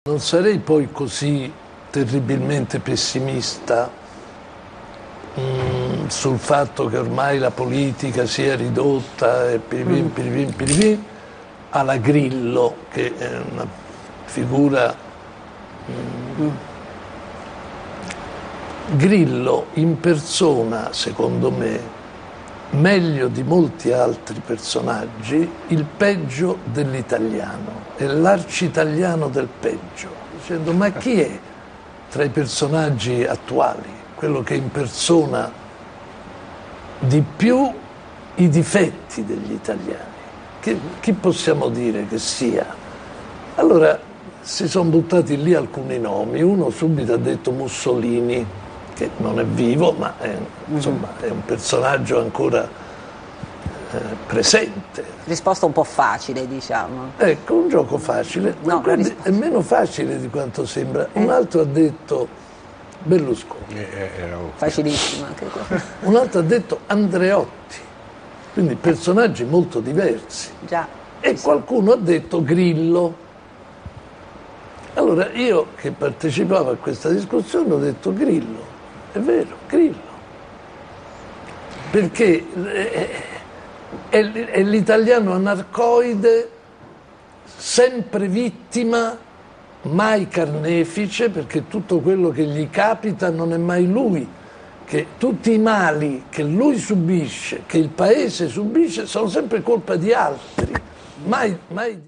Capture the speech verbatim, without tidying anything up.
Non sarei poi così terribilmente pessimista mh, sul fatto che ormai la politica sia ridotta e pirivim, pirivim, pirivim, alla Grillo, che è una figura... Mh, Grillo impersona, secondo me, meglio di molti altri personaggi, il peggio dell'italiano, è l'arcitaliano del peggio, dicendo ma chi è tra i personaggi attuali quello che impersona di più i difetti degli italiani? Chi, chi possiamo dire che sia? Allora si sono buttati lì alcuni nomi, uno subito ha detto Mussolini, che non è vivo, ma è, insomma, è un personaggio ancora eh, presente. Risposta un po' facile, diciamo. Ecco, un gioco facile, no, guardi, è meno facile di quanto sembra. Un altro ha detto Berlusconi. Eh, era Facilissimo anche quello. Un altro ha detto Andreotti, quindi personaggi molto diversi. Già. E qualcuno ha detto Grillo. Allora io che partecipavo a questa discussione ho detto Grillo. È vero, Grillo, perché è, è l'italiano anarcoide, sempre vittima, mai carnefice, perché tutto quello che gli capita non è mai lui, che tutti i mali che lui subisce, che il paese subisce, sono sempre colpa di altri, mai, mai